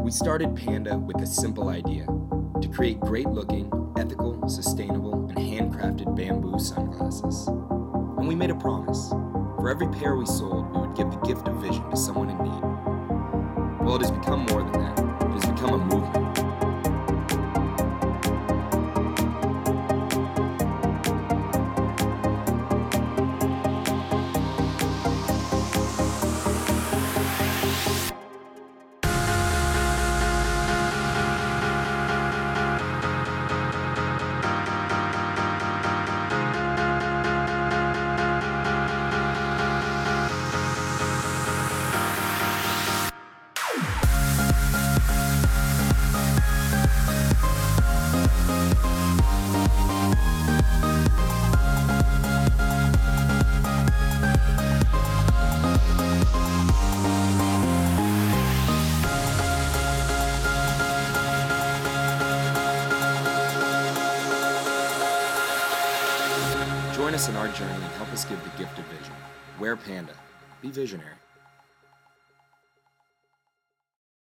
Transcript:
We started Panda with a simple idea: to create great-looking, ethical, sustainable, and handcrafted bamboo sunglasses. And we made a promise. For every pair we sold, we would give the gift of vision to someone in need. Well, it has become more than that. It has become a movement. Join us in our journey and help us give the gift of vision. Wear Panda. Be visionary.